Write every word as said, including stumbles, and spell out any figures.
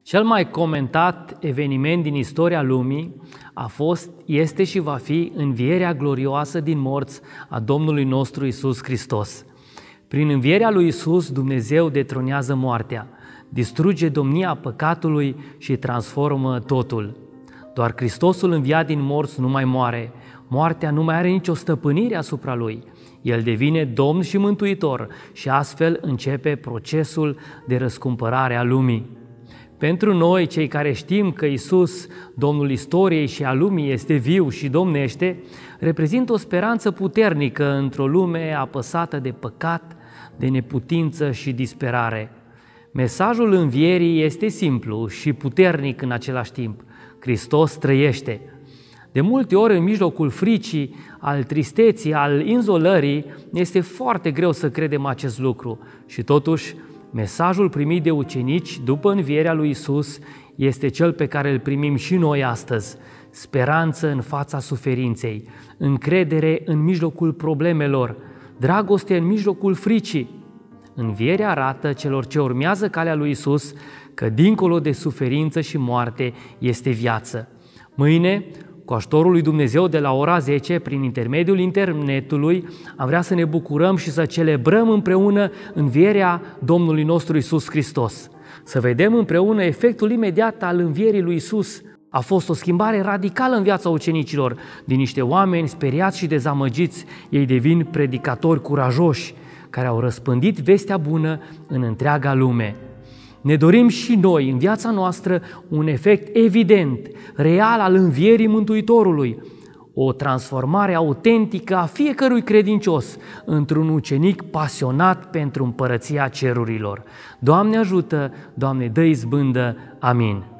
Cel mai comentat eveniment din istoria lumii a fost, este și va fi învierea glorioasă din morți a Domnului nostru Iisus Hristos. Prin învierea lui Iisus, Dumnezeu detronează moartea, distruge domnia păcatului și transformă totul. Doar Hristosul înviat din morți nu mai moare, moartea nu mai are nicio stăpânire asupra lui. El devine Domn și Mântuitor și astfel începe procesul de răscumpărare a lumii. Pentru noi, cei care știm că Iisus, Domnul istoriei și a lumii, este viu și domnește, reprezintă o speranță puternică într-o lume apăsată de păcat, de neputință și disperare. Mesajul învierii este simplu și puternic în același timp. Hristos trăiește. De multe ori, în mijlocul fricii, al tristeții, al inzolării, este foarte greu să credem acest lucru și totuși, mesajul primit de ucenici după învierea lui Iisus este cel pe care îl primim și noi astăzi. Speranță în fața suferinței, încredere în mijlocul problemelor, dragoste în mijlocul fricii. Învierea arată celor ce urmează calea lui Iisus că dincolo de suferință și moarte este viață. Mâine, cu ajutorul lui Dumnezeu, de la ora zece, prin intermediul internetului, am vrea să ne bucurăm și să celebrăm împreună învierea Domnului nostru Iisus Hristos. Să vedem împreună efectul imediat al învierii lui Iisus. A fost o schimbare radicală în viața ucenicilor. Din niște oameni speriați și dezamăgiți, ei devin predicatori curajoși, care au răspândit vestea bună în întreaga lume. Ne dorim și noi, în viața noastră, un efect evident, real al învierii Mântuitorului, o transformare autentică a fiecărui credincios într-un ucenic pasionat pentru împărăția cerurilor. Doamne ajută, Doamne dă izbândă, amin.